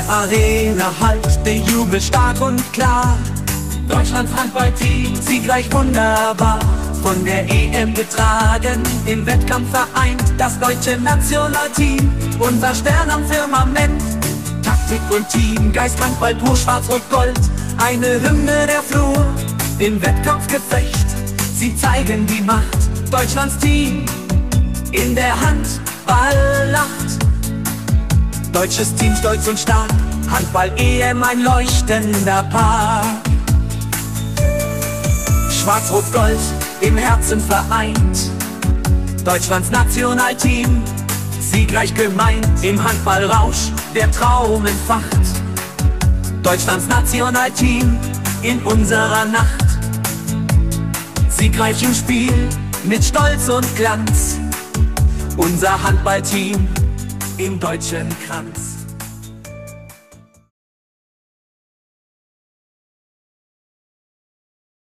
der Arena hallt der Jubel stark und klar. Deutschlands Handballteam siegreich wunderbar, von der EM getragen, im Wettkampf vereint. Das deutsche Nationalteam, unser Stern am Firmament. Taktik und Teamgeist, Handball pur, schwarz-rot-gold, eine Hymne der Flur im Wettkampfgefecht. Sie zeigen die Macht, Deutschlands Team in der Handballnacht. Deutsches Team stolz und stark, Handball-EM ein leuchtender Paar. Schwarz-Rot-Gold im Herzen vereint, Deutschlands Nationalteam, siegreich gemeint. Im Handballrausch der Traum entfacht, Deutschlands Nationalteam in unserer Nacht. Siegreich im Spiel mit Stolz und Glanz, unser Handballteam im deutschen Kranz.